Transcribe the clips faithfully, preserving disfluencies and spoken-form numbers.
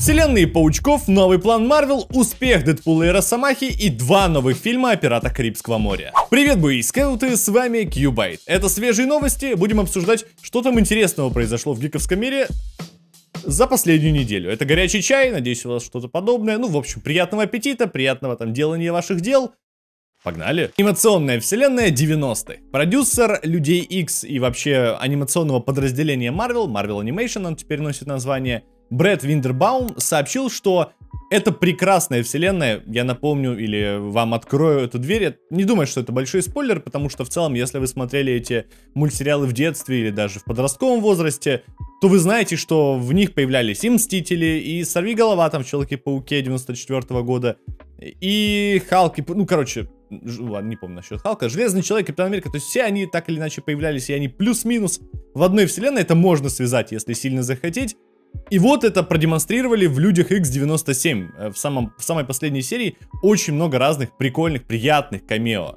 Вселенные Паучков, новый план Марвел, успех Дэдпула и Росомахи и два новых фильма о пиратах Карибского моря. Привет, бойскауты, с вами Кьюбайт. Это свежие новости, будем обсуждать, что там интересного произошло в гиковском мире за последнюю неделю. Это горячий чай, надеюсь, у вас что-то подобное. Ну, в общем, приятного аппетита, приятного там делания ваших дел. Погнали. Анимационная вселенная девяностых. Продюсер Людей Икс и вообще анимационного подразделения Marvel, Marvel Animation он теперь носит название, Брэд Виндербаум сообщил, что это прекрасная вселенная. Я напомню или вам открою эту дверь. Не думаю, что это большой спойлер, потому что в целом, если вы смотрели эти мультсериалы в детстве или даже в подростковом возрасте, то вы знаете, что в них появлялись и Мстители, и Сорвиголова там в Человеке-пауке девяносто четвёртого года, и Халк, и, ну, короче, ладно, не помню насчет Халка, Железный Человек, Капитан Америка, то есть все они так или иначе появлялись, и они плюс-минус в одной вселенной, это можно связать, если сильно захотеть. И вот это продемонстрировали в Людях Икс девяносто семь. В, самом, в самой последней серии очень много разных прикольных, приятных камео.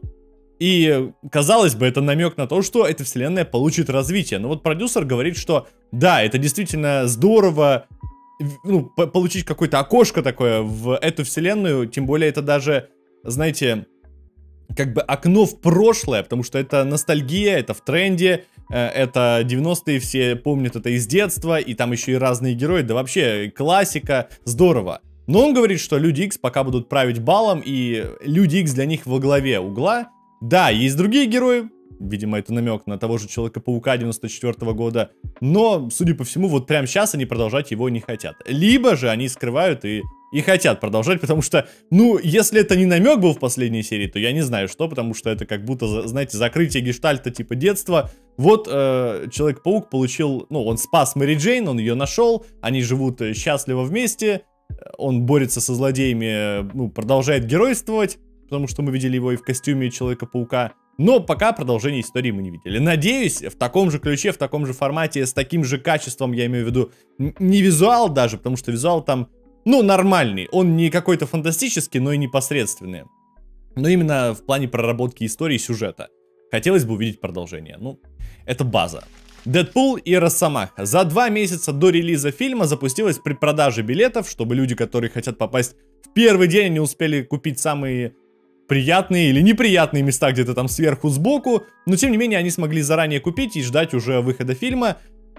И, казалось бы, это намек на то, что эта вселенная получит развитие. Но вот продюсер говорит, что да, это действительно здорово, ну, получить какое-то окошко такое в эту вселенную. Тем более это даже, знаете, как бы окно в прошлое, потому что это ностальгия, это в тренде. Это девяностые, все помнят это из детства, и там еще и разные герои, да вообще классика, здорово. Но он говорит, что Люди Икс пока будут править балом, и Люди Икс для них во главе угла. Да, есть другие герои, видимо, это намек на того же Человека-паука девяносто четвёртого года, но, судя по всему, вот прямо сейчас они продолжать его не хотят. Либо же они скрывают и... И хотят продолжать, потому что, ну, если это не намек был в последней серии, то я не знаю что, потому что это как будто, знаете, закрытие гештальта типа детства. Вот э, Человек-паук получил, ну, он спас Мэри Джейн, он ее нашел, они живут счастливо вместе, он борется со злодеями, ну, продолжает геройствовать, потому что мы видели его и в костюме Человека-паука. Но пока продолжения истории мы не видели. Надеюсь, в таком же ключе, в таком же формате, с таким же качеством, я имею в виду, не визуал даже, потому что визуал там... Ну, нормальный. Он не какой-то фантастический, но и непосредственный. Но именно в плане проработки истории и сюжета. Хотелось бы увидеть продолжение. Ну, это база. Дэдпул и Росомаха. За два месяца до релиза фильма запустилась предпродажа билетов, чтобы люди, которые хотят попасть в первый день, не успели купить самые приятные или неприятные места где-то там сверху, сбоку. Но, тем не менее, они смогли заранее купить и ждать уже выхода фильма.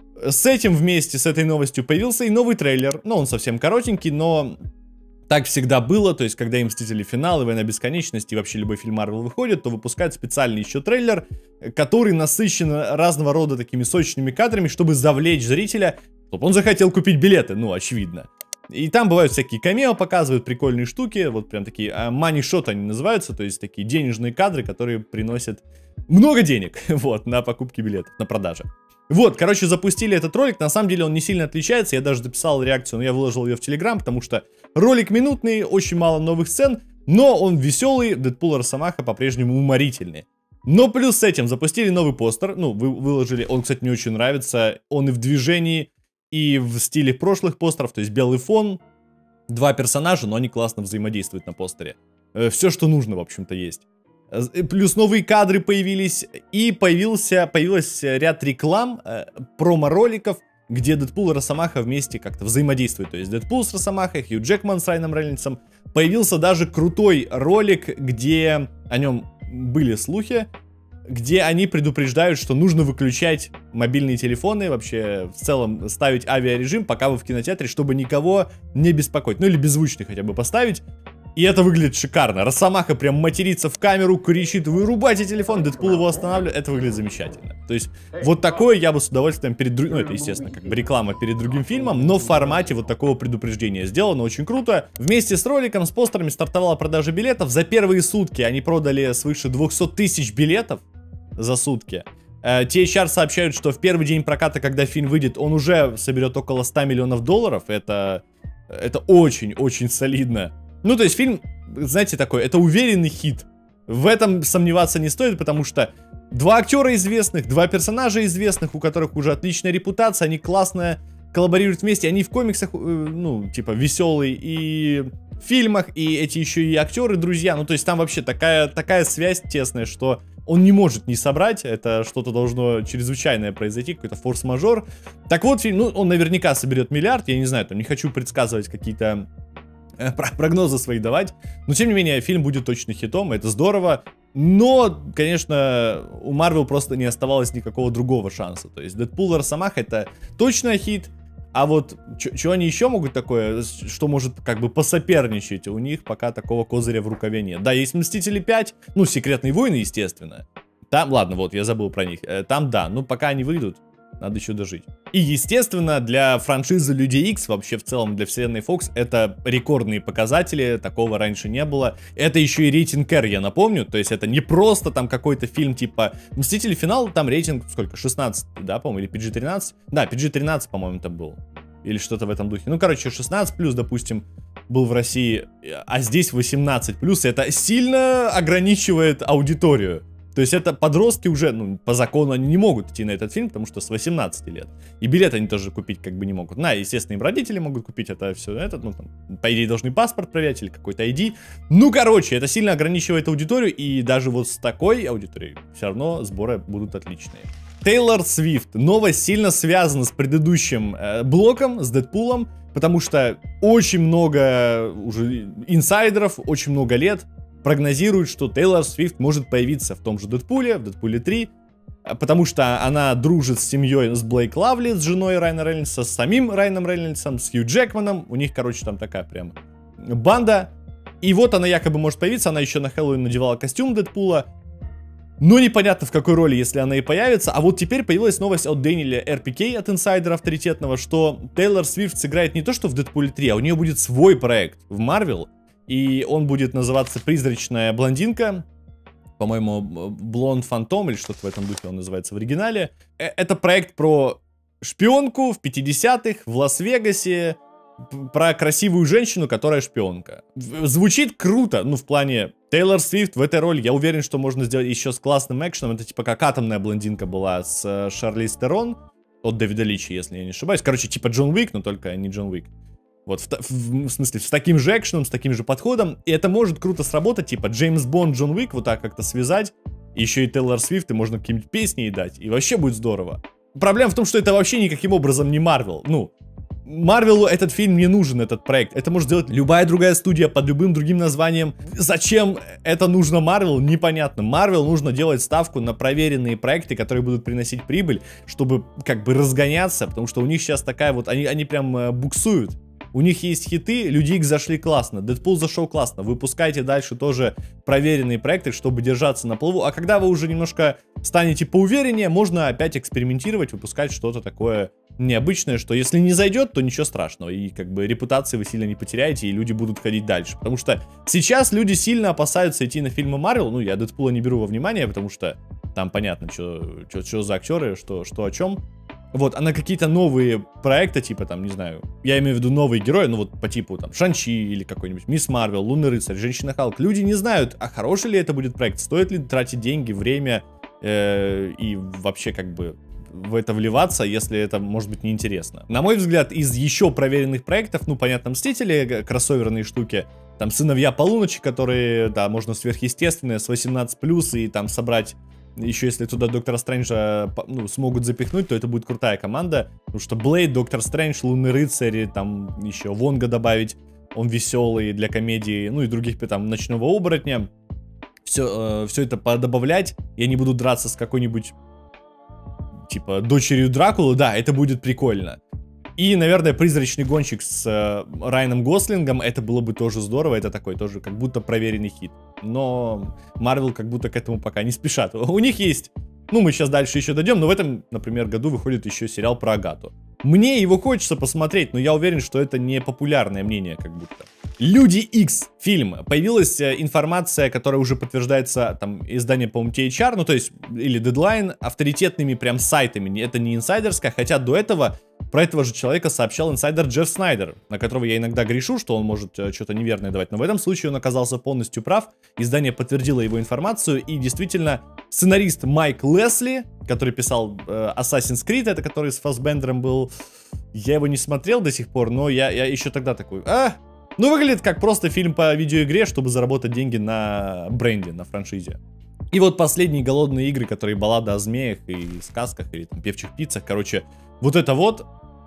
С этим вместе, с этой новостью появился и новый трейлер. Ну, он совсем коротенький, но так всегда было. То есть, когда и Мстители Финал, и Война Бесконечности, и вообще любой фильм Марвел выходит, то выпускают специальный еще трейлер, который насыщен разного рода такими сочными кадрами, чтобы завлечь зрителя, чтобы он захотел купить билеты, ну, очевидно. И там бывают всякие камео, показывают прикольные штуки, вот прям такие money shot они называются, то есть такие денежные кадры, которые приносят много денег, вот, на покупки билетов, на продаже. Вот, короче, запустили этот ролик, на самом деле он не сильно отличается, я даже дописал реакцию, но я выложил ее в Телеграм, потому что ролик минутный, очень мало новых сцен, но он веселый, Дэдпул и Росомаха по-прежнему уморительный. Но плюс с этим запустили новый постер, ну, вы, выложили, он, кстати, мне очень нравится, он и в движении, и в стиле прошлых постеров, то есть белый фон, два персонажа, но они классно взаимодействуют на постере. Все, что нужно, в общем-то, есть. Плюс новые кадры появились, и появился, появился ряд реклам, э, промо-роликов, где Дэдпул и Росомаха вместе как-то взаимодействуют. То есть Дэдпул с Росомахой, Хью Джекман с Райаном Рейнольдсом. Появился даже крутой ролик, где о нем были слухи, где они предупреждают, что нужно выключать мобильные телефоны, вообще в целом ставить авиарежим, пока вы в кинотеатре, чтобы никого не беспокоить. Ну или беззвучный хотя бы поставить. И это выглядит шикарно. Росомаха прям матерится в камеру, кричит: вырубайте телефон, Дэдпул его останавливает. Это выглядит замечательно. То есть вот такое я бы с удовольствием перед другим... Ну это естественно как бы реклама перед другим фильмом, но в формате вот такого предупреждения сделано очень круто. Вместе с роликом, с постерами стартовала продажа билетов. За первые сутки они продали свыше двухсот тысяч билетов за сутки. ти эйч ар сообщают, что в первый день проката, когда фильм выйдет, он уже соберет около ста миллионов долларов. Это, это очень-очень солидно. Ну, то есть фильм, знаете, такой, это уверенный хит. В этом сомневаться не стоит, потому что два актера известных, два персонажа известных, у которых уже отличная репутация, они классно коллаборируют вместе, они в комиксах, ну, типа, веселый и в фильмах, и эти еще и актеры, друзья. Ну, то есть там вообще такая, такая связь тесная, что он не может не собрать. Это что-то должно чрезвычайное произойти, какой-то форс-мажор. Так вот, фильм, ну, он наверняка соберет миллиард. Я не знаю, там не хочу предсказывать какие-то э, прогнозы свои давать. Но, тем не менее, фильм будет точно хитом, это здорово. Но, конечно, у Marvel просто не оставалось никакого другого шанса. То есть Дэдпул и Росомаха — это точно хит. А вот что они еще могут такое, что может как бы посоперничать? У них пока такого козыря в рукаве нет. Да, есть Мстители пять, ну, Секретные войны, естественно. Там, ладно, вот, я забыл про них. Там, да, ну, пока они выйдут, надо еще дожить. И, естественно, для франшизы Люди Икс, вообще в целом для вселенной Fox, это рекордные показатели, такого раньше не было. Это еще и рейтинг R, я напомню, то есть это не просто там какой-то фильм типа Мстители Финал, там рейтинг сколько, шестнадцать, да, по-моему, или пи джи тринадцать? Да, пи джи тринадцать, по-моему, там был. Или что-то в этом духе. Ну, короче, шестнадцать плюс, допустим, был в России, а здесь восемнадцать плюс, это сильно ограничивает аудиторию. То есть это подростки уже, ну, по закону они не могут идти на этот фильм, потому что с восемнадцати лет. И билет они тоже купить как бы не могут. На, естественно, им родители могут купить это все, это, ну, там, по идее, должны паспорт проверять или какой-то ай ди. Ну, короче, это сильно ограничивает аудиторию, и даже вот с такой аудиторией все равно сборы будут отличные. Тейлор Свифт. Новость сильно связана с предыдущим э, блоком, с Дэдпулом, потому что очень много уже инсайдеров, очень много лет прогнозируют, что Тейлор Свифт может появиться в том же Дэдпуле, в Дэдпуле три, потому что она дружит с семьей, с Блейк Лавли, с женой Райана Рейнольдса, с самим Райаном Рейнольдсом, с Хью Джекманом. У них, короче, там такая прям банда. И вот она якобы может появиться, она еще на Хэллоуин надевала костюм Дэдпула. Но непонятно в какой роли, если она и появится. А вот теперь появилась новость от Дэниеля эр пи кей, от инсайдера авторитетного, что Тейлор Свифт сыграет не то что в Дэдпуле три, а у нее будет свой проект в Marvel. И он будет называться «Призрачная блондинка». По-моему, «Блонд Фантом» или что-то в этом духе он называется в оригинале. Это проект про шпионку в пятидесятых в Лас-Вегасе. Про красивую женщину, которая шпионка. Звучит круто, ну, в плане Тейлор Свифт в этой роли. Я уверен, что можно сделать еще с классным экшеном. Это типа как «Атомная блондинка» была с Шарлиз Терон от Дэвида Личи, если я не ошибаюсь. Короче, типа Джон Уик, но только не Джон Уик. Вот, в, в, в смысле, с таким же экшеном, с таким же подходом. И это может круто сработать, типа Джеймс Бонд, Джон Уик, вот так как-то связать. И еще и Тейлор Свифт, и можно какие-нибудь песни ей дать. И вообще будет здорово. Проблема в том, что это вообще никаким образом не Марвел. Ну, Марвелу этот фильм не нужен, этот проект. Это может сделать любая другая студия под любым другим названием. Зачем это нужно Марвел, непонятно. Марвел нужно делать ставку на проверенные проекты, которые будут приносить прибыль, чтобы как бы разгоняться, потому что у них сейчас такая вот, они, они прям э, буксуют. У них есть хиты, Люди Икс зашли классно, Дэдпул зашел классно. Выпускайте дальше тоже проверенные проекты, чтобы держаться на плаву. А когда вы уже немножко станете поувереннее, можно опять экспериментировать, выпускать что-то такое необычное, что если не зайдет, то ничего страшного. И как бы репутации вы сильно не потеряете, и люди будут ходить дальше. Потому что сейчас люди сильно опасаются идти на фильмы Марвел. Ну, я Дэдпула не беру во внимание, потому что там понятно, что за актеры, что, что о чем. Вот, а на какие-то новые проекты, типа там, не знаю, я имею в виду новые герои, ну вот по типу там Шан-Чи или какой-нибудь Мисс Марвел, Лунный рыцарь, Женщина-Халк, люди не знают, а хороший ли это будет проект, стоит ли тратить деньги, время э, и вообще как бы в это вливаться, если это может быть неинтересно. На мой взгляд, из еще проверенных проектов, ну понятно, Мстители, кроссоверные штуки, там Сыновья Полуночи, которые, да, можно сверхъестественные, с восемнадцать плюс, и там собрать. Еще если туда Доктора Стрэнджа, ну, смогут запихнуть, то это будет крутая команда. Потому что Блейд, Доктор Стрэндж, Лунный рыцарь, там еще Вонга добавить. Он веселый для комедии, ну и других, там, Ночного оборотня. Все, э, все это подобавлять. И они будут драться с какой-нибудь, типа, дочерью Дракулы. Да, это будет прикольно. И, наверное, «Призрачный гонщик» с э, Райаном Гослингом, это было бы тоже здорово, это такой тоже как будто проверенный хит. Но Marvel как будто к этому пока не спешат. У них есть, ну мы сейчас дальше еще дойдем, но в этом, например, году выходит еще сериал про Агату. Мне его хочется посмотреть, но я уверен, что это не популярное мнение как будто. Люди Икс фильм. Появилась информация, которая уже подтверждается там изданием, по-моему, ти эйч ар, ну то есть, или Deadline, авторитетными прям сайтами. Это не инсайдерская, хотя до этого про этого же человека сообщал инсайдер Джефф Снайдер, на которого я иногда грешу, что он может э, что-то неверное давать. Но в этом случае он оказался полностью прав. Издание подтвердило его информацию. И действительно, сценарист Майк Лесли, который писал э, Assassin's Creed, это который с Фассбендером был, я его не смотрел до сих пор, но я, я еще тогда такой, а, Ну, выглядит как просто фильм по видеоигре, чтобы заработать деньги на бренде, на франшизе. И вот последние голодные игры, которые баллада о змеях и сказках, или там певчих птицах, короче, вот это вот,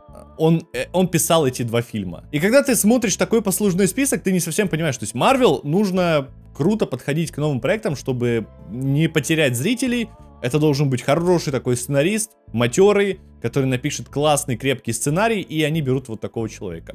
он, он писал эти два фильма. И когда ты смотришь такой послужной список, ты не совсем понимаешь, то есть Marvel нужно круто подходить к новым проектам, чтобы не потерять зрителей. Это должен быть хороший такой сценарист, матерый, который напишет классный, крепкий сценарий, и они берут вот такого человека.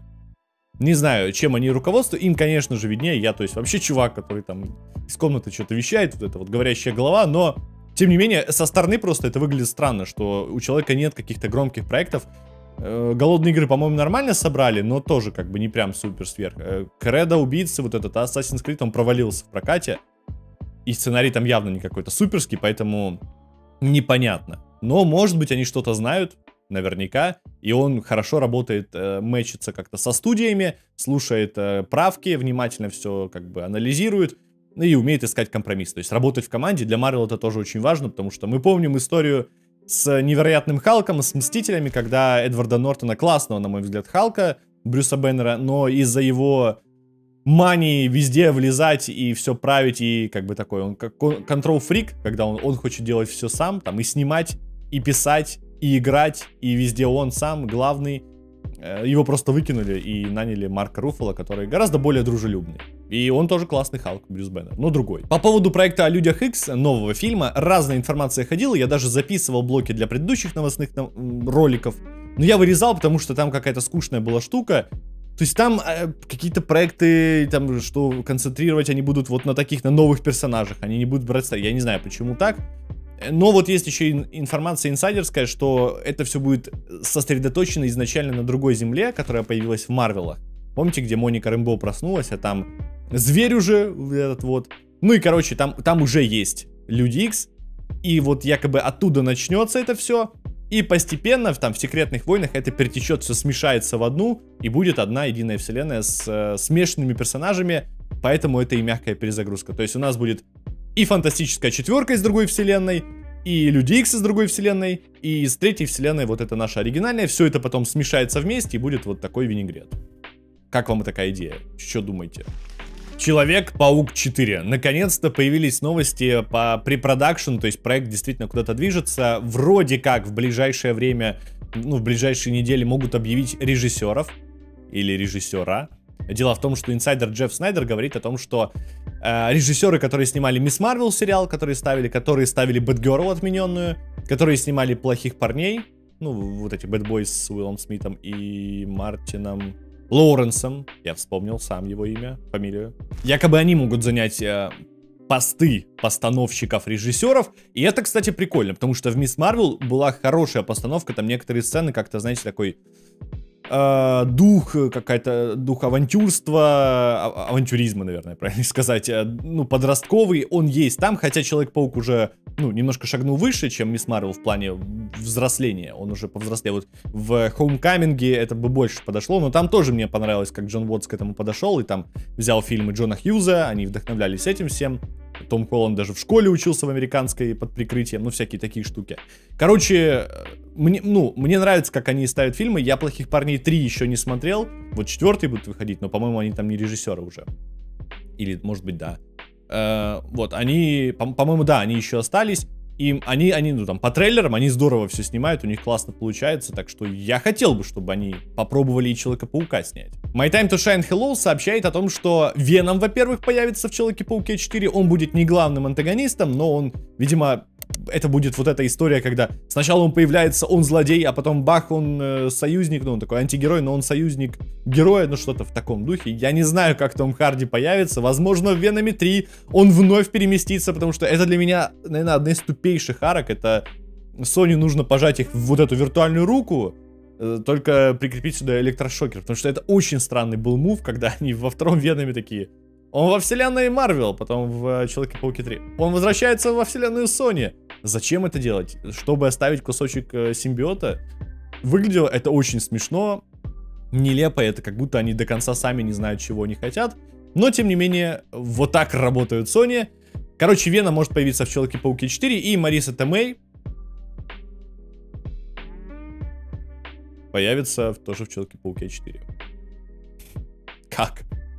Не знаю, чем они руководствуются, им, конечно же, виднее, я, то есть, вообще чувак, который там из комнаты что-то вещает, вот это вот говорящая голова, но, тем не менее, со стороны просто это выглядит странно, что у человека нет каких-то громких проектов. Голодные игры, по-моему, нормально собрали, но тоже как бы не прям супер-сверх. Кредо, убийцы, вот этот Assassin's Creed, он провалился в прокате, и сценарий там явно не какой-то суперский, поэтому непонятно. Но, может быть, они что-то знают, наверняка, и он хорошо работает, э, мэчится как-то со студиями, слушает э, правки, внимательно все как бы анализирует, ну и умеет искать компромисс. То есть работать в команде для Marvel это тоже очень важно, потому что мы помним историю с невероятным Халком, с Мстителями, когда Эдварда Нортона, классного, на мой взгляд, Халка, Брюса Беннера, но из-за его мании везде влезать и все править, и как бы такой, он как контрол-фрик, когда он, он хочет делать все сам, там, и снимать, и писать, и играть, и везде он сам главный. Его просто выкинули и наняли Марка Руффало, который гораздо более дружелюбный. И он тоже классный Халк, Брюс Беннер, но другой. По поводу проекта о Людях Икс, нового фильма, разная информация ходила, я даже записывал блоки для предыдущих новостных роликов, но я вырезал, потому что там какая-то скучная была штука. То есть там э, какие-то проекты, там, что концентрировать они будут вот на таких, на новых персонажах, они не будут брать старых, я не знаю, почему так. Но вот есть еще информация инсайдерская, что это все будет сосредоточено изначально на другой земле, которая появилась в Марвелах. Помните, где Моника Рэмбо проснулась, а там зверь уже, этот вот. Ну и, короче, там, там уже есть Люди Икс, и вот якобы оттуда начнется это все, и постепенно там в Секретных войнах это перетечет, все смешается в одну, и будет одна единая вселенная с э, смешанными персонажами, поэтому это и мягкая перезагрузка. То есть у нас будет и Фантастическая четверка из другой вселенной, и Люди Икс из другой вселенной, и из третьей вселенной вот это наша оригинальная. Все это потом смешается вместе и будет вот такой винегрет. Как вам такая идея? Что думаете? Человек-паук четыре. Наконец-то появились новости по препродакшн, то есть проект действительно куда-то движется. Вроде как в ближайшее время, ну в ближайшие недели могут объявить режиссеров или режиссера. Дело в том, что инсайдер Джефф Снайдер говорит о том, что э, режиссеры, которые снимали Мисс Марвел сериал, которые ставили, которые ставили Бэтгерл отмененную, которые снимали Плохих парней, ну вот эти Bad Boys с Уиллом Смитом и Мартином Лоуренсом, я вспомнил сам его имя, фамилию, якобы они могут занять э, посты постановщиков, режиссеров, и это, кстати, прикольно, потому что в Мисс Марвел была хорошая постановка, там некоторые сцены как-то, знаете, такой... Uh, дух какая-то, дух авантюрства, а авантюризма, наверное, правильно сказать, ну, подростковый, он есть там, хотя Человек-паук уже, ну, немножко шагнул выше, чем Мисс Марвел в плане взросления, он уже повзрослел. Вот в Хоумкаминге это бы больше подошло, но там тоже мне понравилось, как Джон Уотс к этому подошел, и там взял фильмы Джона Хьюза, они вдохновлялись этим всем. Том Холланд даже в школе учился в американской под прикрытием, ну, всякие такие штуки. Короче, мне, ну, мне нравится, как они ставят фильмы. Я «Плохих парней три» еще не смотрел. Вот четвертый будут выходить, но, по-моему, они там не режиссеры уже. Или, может быть, да. Э, вот, они, по-моему, да, они еще остались. И они, они, ну, там, по трейлерам, они здорово все снимают, у них классно получается, так что я хотел бы, чтобы они попробовали и Человека-паука снять. My Time to Shine Hello сообщает о том, что Веном, во-первых, появится в Человеке-пауке четыре, он будет не главным антагонистом, но он, видимо, это будет вот эта история, когда сначала он появляется, он злодей, а потом бах, он э, союзник, ну, он такой антигерой, но он союзник героя, ну, что-то в таком духе. Я не знаю, как Том Харди появится, возможно, в Веноме три он вновь переместится, потому что это для меня, наверное, одна из тупейших арок, это Sony нужно пожать их в вот эту виртуальную руку, э, только прикрепить сюда электрошокер, потому что это очень странный был мув, когда они во втором Веноме такие... Он во вселенной Марвел, потом в Человеке-пауке три. Он возвращается во вселенную Sony. Зачем это делать? Чтобы оставить кусочек э, симбиота? Выглядело это очень смешно, нелепо, это как будто они до конца сами не знают, чего они хотят. Но, тем не менее, вот так работают Sony. Короче, Вена может появиться в Человеке-пауке четыре, и Мариса Томей появится тоже в Человеке-пауке четыре. Как?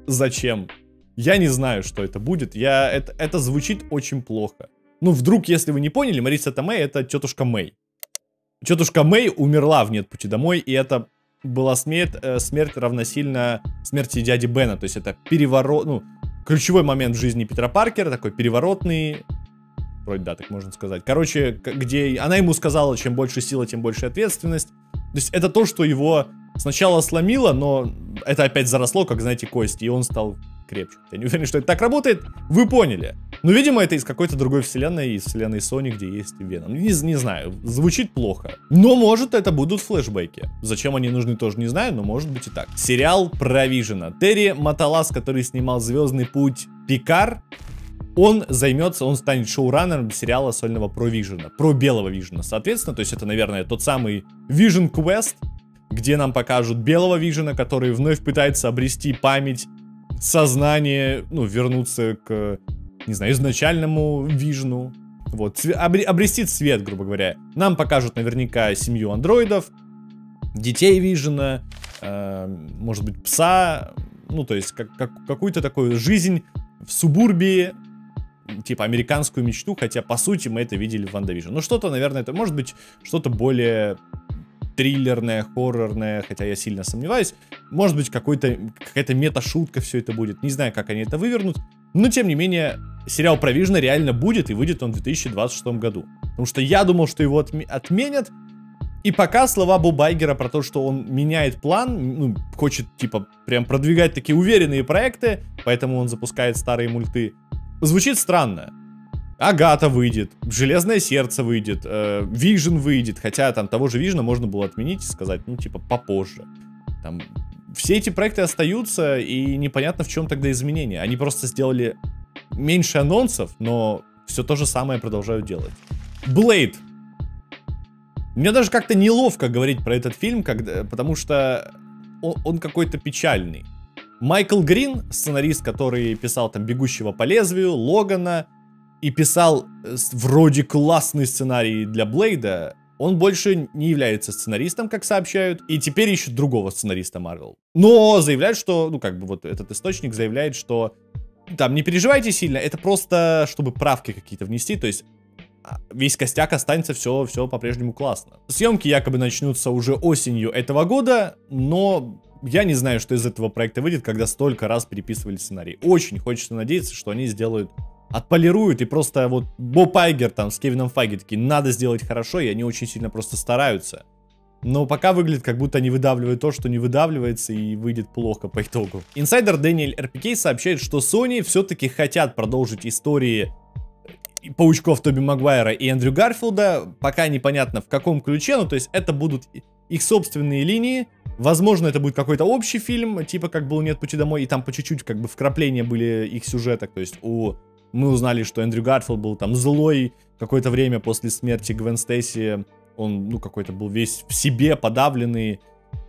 Зачем? Я не знаю, что это будет. Я... Это, это звучит очень плохо. Ну, вдруг, если вы не поняли, Мариса Томей — это тетушка Мэй. Тетушка Мэй умерла в «Нет пути домой», и это была смерть, э, смерть равносильно смерти дяди Бена. То есть это переворот... Ну, ключевой момент в жизни Питера Паркера, такой переворотный... Вроде да, так можно сказать. Короче, где она ему сказала, чем больше сила, тем больше ответственность. То есть это то, что его сначала сломило, но это опять заросло, как, знаете, кости, и он стал крепче. Я не уверен, что это так работает. Вы поняли. Но, видимо, это из какой-то другой вселенной, из вселенной Sony, где есть Веном. Не, не знаю, звучит плохо. Но, может, это будут флешбеки. Зачем они нужны, тоже не знаю, но может быть и так. Сериал про Вижена. Терри Маталас, который снимал «Звездный путь», Пикар, он займется, он станет шоураннером сериала сольного про Вижена, про белого Вижена, соответственно. То есть это, наверное, тот самый Vision Quest, где нам покажут белого Вижена, который вновь пытается обрести память, сознание, ну, вернуться к, не знаю, изначальному Вижену. Вот, обре обрести цвет, грубо говоря. Нам покажут наверняка семью андроидов, детей Вижена, э, может быть, пса, ну, то есть как, как, какую-то такую жизнь в субурбии, типа американскую мечту, хотя по сути мы это видели в WandaVision. Ну что-то, наверное, это может быть что-то более триллерное, хоррорное, хотя я сильно сомневаюсь. Может быть какой-то, какая-то мета-шутка все это будет. Не знаю, как они это вывернут. Но тем не менее, сериал про Вижена реально будет, и выйдет он в две тысячи двадцать шестом году. Потому что я думал, что его отме отменят. И пока слова Боба Айгера про то, что он меняет план, ну, хочет, типа, прям продвигать такие уверенные проекты, поэтому он запускает старые мульты, звучит странно. Агата выйдет, Железное сердце выйдет, э, Вижен выйдет, хотя там того же Вижена можно было отменить и сказать, ну, типа, попозже. Там, все эти проекты остаются, и непонятно, в чем тогда изменения. Они просто сделали меньше анонсов, но все то же самое продолжают делать. Блейд. Мне даже как-то неловко говорить про этот фильм, когда, потому что он, он какой-то печальный. Майкл Грин, сценарист, который писал там «Бегущего по лезвию», «Логана», и писал вроде классный сценарий для Блейда, он больше не является сценаристом, как сообщают, и теперь ищут другого сценариста Marvel. Но заявляют, что, ну как бы вот этот источник заявляет, что там не переживайте сильно, это просто чтобы правки какие-то внести, то есть весь костяк останется, все, все по-прежнему классно. Съемки якобы начнутся уже осенью этого года, но я не знаю, что из этого проекта выйдет, когда столько раз переписывали сценарий. Очень хочется надеяться, что они сделают, отполируют, и просто вот Боб Айгер там с Кевином Файги такие, надо сделать хорошо, и они очень сильно просто стараются. Но пока выглядит, как будто они выдавливают то, что не выдавливается, и выйдет плохо по итогу. Инсайдер Дэниэль эр пи кей сообщает, что Sony все-таки хотят продолжить истории Паучков Тоби Магуайра и Эндрю Гарфилда, пока непонятно в каком ключе, ну то есть это будут их собственные линии, возможно это будет какой-то общий фильм, типа как был «Нет пути домой», и там по чуть-чуть как бы вкрапления были их сюжеток, то есть у... мы узнали, что Эндрю Гарфилд был там злой какое-то время после смерти Гвен Стейси, он ну какой-то был весь в себе, подавленный,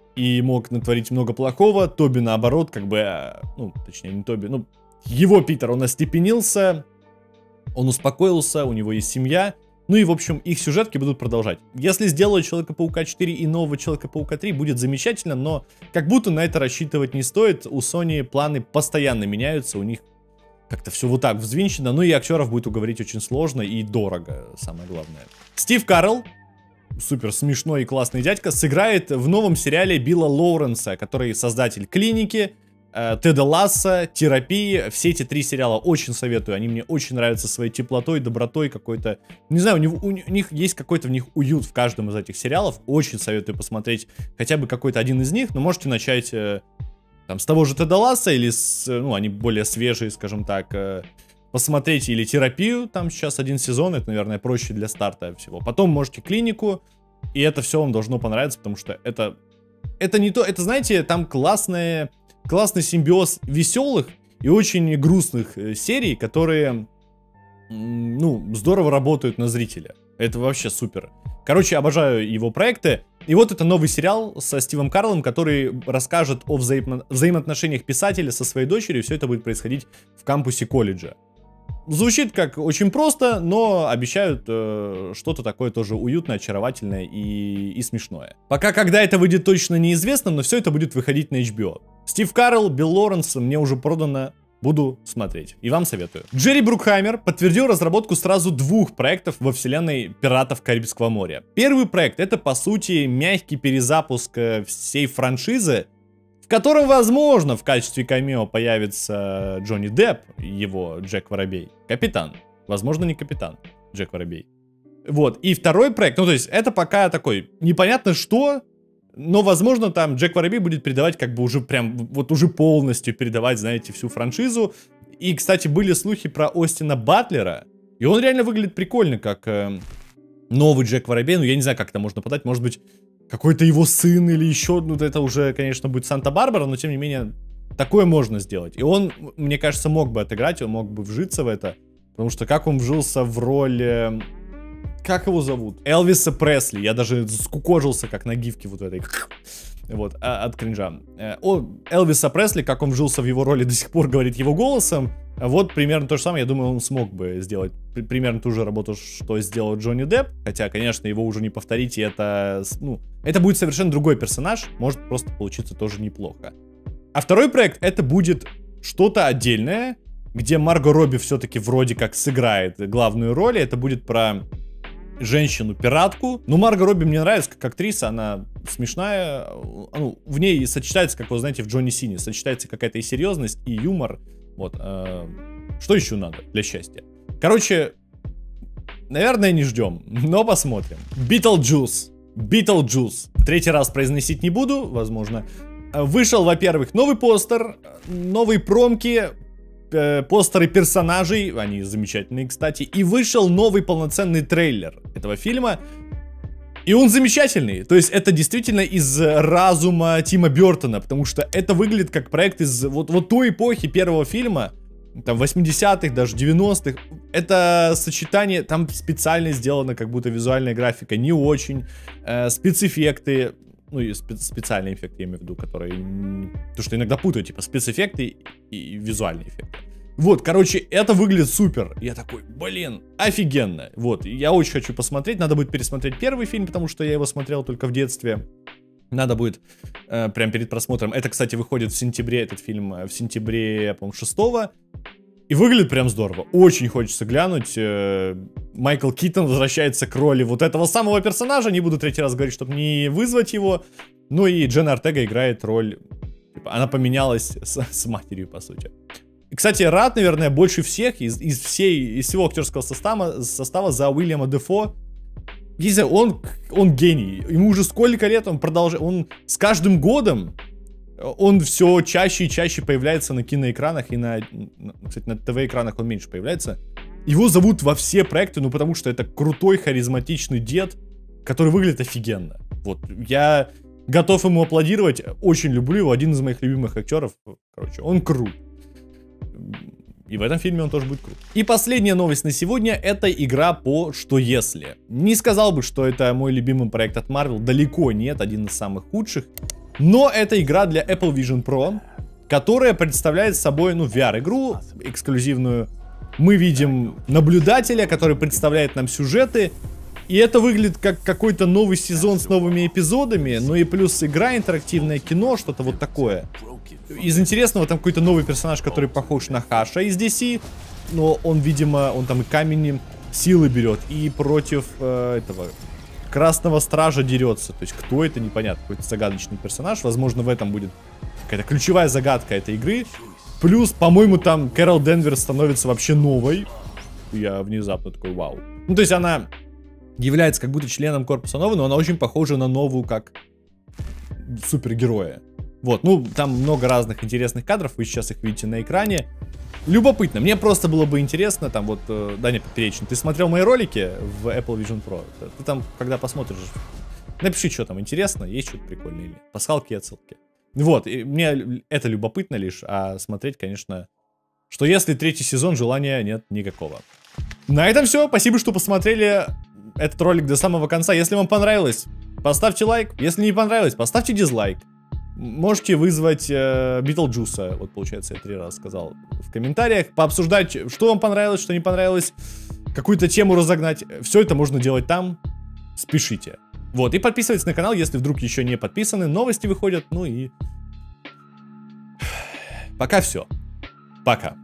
и мог натворить много плохого. Тоби наоборот, как бы, ну точнее не Тоби, ну его Питер, он остепенился, он успокоился, у него есть семья. Ну и, в общем, их сюжетки будут продолжать. Если сделают Человека-паука четыре и нового Человека-паука три, будет замечательно, но как будто на это рассчитывать не стоит. У Sony планы постоянно меняются, у них как-то все вот так взвинчено. Ну и актеров будет уговорить очень сложно и дорого, самое главное. Стив Карелл, супер смешной и классный дядька, сыграет в новом сериале Билла Лоуренса, который создатель «Клиники», Теда Ласса, «Терапии». Все эти три сериала очень советую. Они мне очень нравятся своей теплотой, добротой какой-то. Не знаю, у, него, у них есть какой-то в них уют в каждом из этих сериалов. Очень советую посмотреть хотя бы какой-то один из них. Но можете начать э, там, с того же Теда Ласса или с... Ну, они более свежие, скажем так. Э, посмотрите или «Терапию». Там сейчас один сезон. Это, наверное, проще для старта всего. Потом можете «Клинику». И это все вам должно понравиться, потому что это... Это не то... Это, знаете, там классные... Классный симбиоз веселых и очень грустных э, серий, которые, ну, здорово работают на зрителя. Это вообще супер. Короче, обожаю его проекты. И вот это новый сериал со Стивом Карлом, который расскажет о взаимо взаимоотношениях писателя со своей дочерью. Все это будет происходить в кампусе колледжа. Звучит как очень просто, но обещают э, что-то такое тоже уютное, очаровательное и, и смешное. Пока когда это выйдет точно неизвестно, но все это будет выходить на эйч би о. Стив Карелл, Билл Лоренс, мне уже продано, буду смотреть. И вам советую. Джерри Брукхаймер подтвердил разработку сразу двух проектов во вселенной Пиратов Карибского моря. Первый проект — это, по сути, мягкий перезапуск всей франшизы, в котором, возможно, в качестве камео появится Джонни Депп, его Джек Воробей. Капитан. Возможно, не капитан. Джек Воробей. Вот. И второй проект, ну, то есть, это пока такой непонятно что, но, возможно, там Джек Воробей будет передавать как бы уже прям, вот уже полностью передавать, знаете, всю франшизу. И, кстати, были слухи про Остина Батлера, и он реально выглядит прикольно, как э, новый Джек Воробей. Ну, я не знаю, как это можно подать, может быть, какой-то его сын или еще, ну, это уже, конечно, будет Санта-Барбара, но, тем не менее, такое можно сделать. И он, мне кажется, мог бы отыграть, он мог бы вжиться в это, потому что как он вжился в роль... Э, как его зовут? Элвиса Пресли. Я даже скукожился, как на гифке вот этой. Вот, от кринжа. О, Элвиса Пресли, как он вжился в его роли, до сих пор говорит его голосом. Вот примерно то же самое, я думаю, он смог бы сделать примерно ту же работу, что сделал Джонни Депп. Хотя, конечно, его уже не повторить, и это, ну, это будет совершенно другой персонаж. Может просто получиться тоже неплохо. А второй проект, это будет что-то отдельное, где Марго Робби все-таки вроде как сыграет главную роль. Это будет про женщину-пиратку. Ну, Марго Робби мне нравится как актриса, она смешная. Ну, в ней сочетается, как вы знаете, в Джонни Сине, сочетается какая-то и серьезность, и юмор. Вот. Э, что еще надо для счастья? Короче, наверное, не ждем, но посмотрим. Битлджус. Битлджус. Третий раз произносить не буду, возможно. Вышел, во-первых, новый постер, новые промки, постеры персонажей, они замечательные, кстати, и вышел новый полноценный трейлер этого фильма, и он замечательный, то есть это действительно из разума Тима Бёртона, потому что это выглядит как проект из вот, вот той эпохи первого фильма, там восьмидесятых, даже девяностых, это сочетание, там специально сделано, как будто визуальная графика не очень, э, спецэффекты, ну и спе специальные эффекты, я имею в виду, которые... То, что иногда путают, типа, спецэффекты и, и визуальные эффекты. Вот, короче, это выглядит супер. Я такой, блин, офигенно. Вот, я очень хочу посмотреть. Надо будет пересмотреть первый фильм, потому что я его смотрел только в детстве. Надо будет э, прям перед просмотром. Это, кстати, выходит в сентябре, этот фильм, в сентябре, по-моему, шестого. И выглядит прям здорово. Очень хочется глянуть. Майкл Китон возвращается к роли вот этого самого персонажа. Не буду третий раз говорить, чтобы не вызвать его. Ну и Дженна Ортега играет роль... Типа, она поменялась с, с матерью, по сути. И, кстати, рад, наверное, больше всех из, из, всей, из всего актерского состава, состава за Уильяма Дефо. Не знаю, он, он гений. Ему уже сколько лет, он продолжает... Он с каждым годом... Он все чаще и чаще появляется на киноэкранах и на, кстати, на ТВ-экранах он меньше появляется. Его зовут во все проекты, ну потому что это крутой, харизматичный дед, который выглядит офигенно. Вот, я готов ему аплодировать, очень люблю его, один из моих любимых актеров. Короче, он крут. И в этом фильме он тоже будет крут. И последняя новость на сегодня, это игра по «Что если?». Не сказал бы, что это мой любимый проект от Marvel, далеко нет, один из самых худших. Но это игра для Apple Vision Pro, которая представляет собой, ну, ви ар-игру эксклюзивную. Мы видим наблюдателя, который представляет нам сюжеты. И это выглядит как какой-то новый сезон с новыми эпизодами. Ну и плюс игра, интерактивное кино, что-то вот такое. Из интересного там какой-то новый персонаж, который похож на Хаша из ди си. Но он, видимо, он там и камень силы берет. И против э, этого... Красного Стража дерется. То есть, кто это, непонятно. Какой-то загадочный персонаж. Возможно, в этом будет какая-то ключевая загадка этой игры. Плюс, по-моему, там Кэрол Денверс становится вообще новой. Я внезапно такой, вау. Ну, то есть, она является как будто членом корпуса Новы, но она очень похожа на Нову как супергероя. Вот, ну, там много разных интересных кадров. Вы сейчас их видите на экране. Любопытно. Мне просто было бы интересно, там вот, э, Даня Поперечный, ты смотрел мои ролики в Apple Vision Pro? Ты там, когда посмотришь, напиши, что там интересно, есть что-то прикольное или нет. Пасхалки и отсылки. Вот, и мне это любопытно лишь, а смотреть, конечно, что если третий сезон, желания нет никакого. На этом все. Спасибо, что посмотрели этот ролик до самого конца. Если вам понравилось, поставьте лайк. Если не понравилось, поставьте дизлайк. можете вызвать э, Битлджуса, вот получается я три раза сказал, в комментариях, пообсуждать, что вам понравилось, что не понравилось, какую-то тему разогнать. Все это можно делать там, спешите. Вот, и подписывайтесь на канал, если вдруг еще не подписаны, новости выходят, ну и... Пока все. Пока.